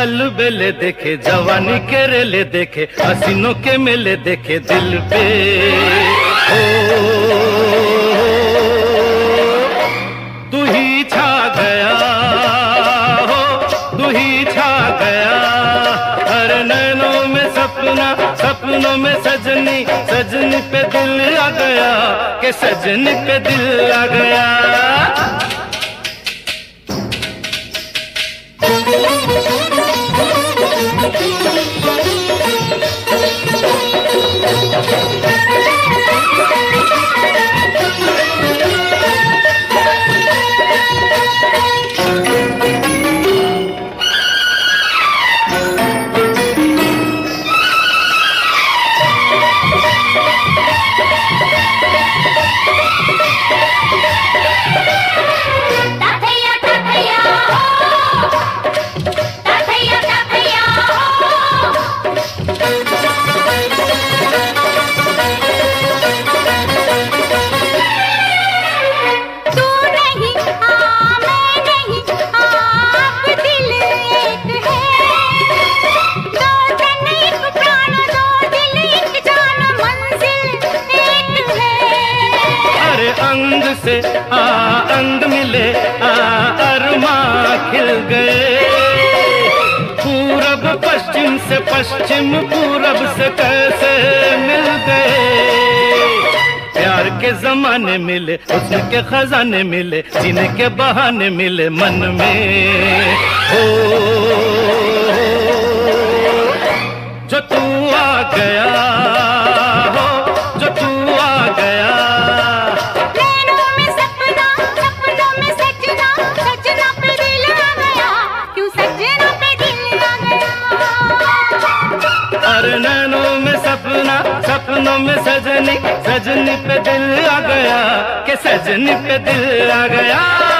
अलबेले देखे, जवानी के रेले देखे, हसीनों के मेले देखे दिल पे। ओ तू ही छा गया हो, तू ही छा गया। हर नैनों में सपना, सपनों में सजनी, सजनी पे दिल आ गया कि सजनी पे दिल आ गया। अंग से अंग मिले, अरमा खिल गए। पूरब पश्चिम से पश्चिम, पूरब से कैसे मिल गए। प्यार के जमाने मिले, हुस्न के खजाने मिले, जीने के बहाने मिले मन में। हो जो तू आ गया हो, जो तू आ गया। अरे नैनों में सपना, सपनों में सजनी, सजनी पे दिल आ गया कि सजनी पे दिल आ गया।